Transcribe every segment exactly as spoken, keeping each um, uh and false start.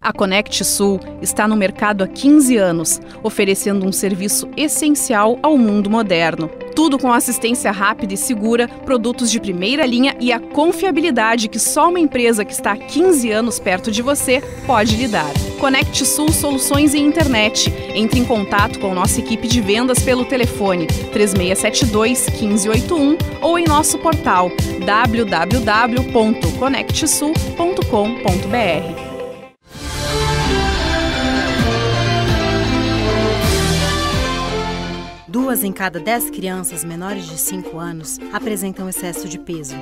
A Conect Sul está no mercado há quinze anos, oferecendo um serviço essencial ao mundo moderno. Tudo com assistência rápida e segura, produtos de primeira linha e a confiabilidade que só uma empresa que está há quinze anos perto de você pode lhe dar. Conect Sul Soluções em Internet. Entre em contato com nossa equipe de vendas pelo telefone três seis sete dois, um cinco oito um ou em nosso portal w w w ponto conect sul ponto com ponto b r. Duas em cada dez crianças menores de cinco anos apresentam excesso de peso.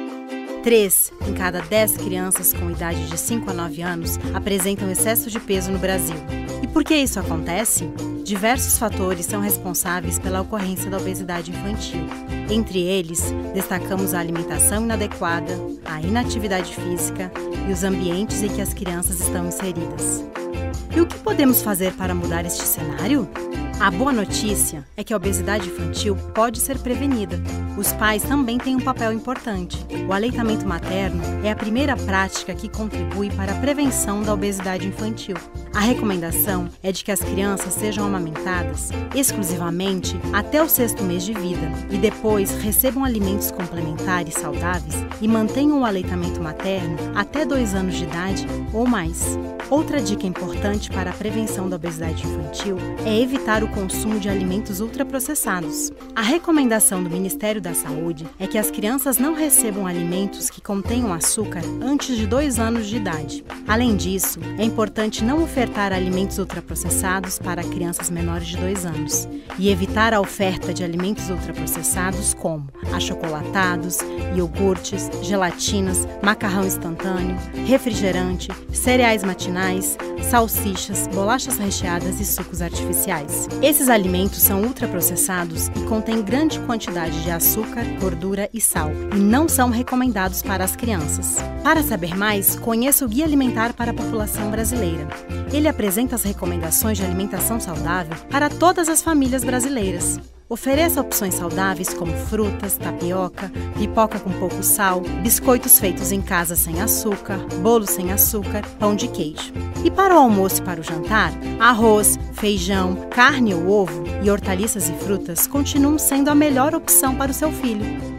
Três em cada dez crianças com idade de cinco a nove anos apresentam excesso de peso no Brasil. E por que isso acontece? Diversos fatores são responsáveis pela ocorrência da obesidade infantil. Entre eles, destacamos a alimentação inadequada, a inatividade física e os ambientes em que as crianças estão inseridas. E o que podemos fazer para mudar este cenário? A boa notícia é que a obesidade infantil pode ser prevenida. Os pais também têm um papel importante. O aleitamento materno é a primeira prática que contribui para a prevenção da obesidade infantil. A recomendação é de que as crianças sejam amamentadas exclusivamente até o sexto mês de vida e depois recebam alimentos complementares saudáveis e mantenham o aleitamento materno até dois anos de idade ou mais. Outra dica importante para a prevenção da obesidade infantil é evitar o consumo de alimentos ultraprocessados. A recomendação do Ministério da Saúde é que as crianças não recebam alimentos que contenham açúcar antes de dois anos de idade. Além disso, é importante não ofertar alimentos ultraprocessados para crianças menores de dois anos e evitar a oferta de alimentos ultraprocessados como achocolatados, iogurtes, gelatinas, macarrão instantâneo, refrigerante, cereais matinais, salsichas, bolachas recheadas e sucos artificiais. Esses alimentos são ultraprocessados e contêm grande quantidade de açúcar, gordura e sal, e não são recomendados para as crianças. Para saber mais, conheça o Guia Alimentar para a População Brasileira. Ele apresenta as recomendações de alimentação saudável para todas as famílias brasileiras. Ofereça opções saudáveis como frutas, tapioca, pipoca com pouco sal, biscoitos feitos em casa sem açúcar, bolos sem açúcar, pão de queijo. E para o almoço e para o jantar, arroz, feijão, carne ou ovo e hortaliças e frutas continuam sendo a melhor opção para o seu filho.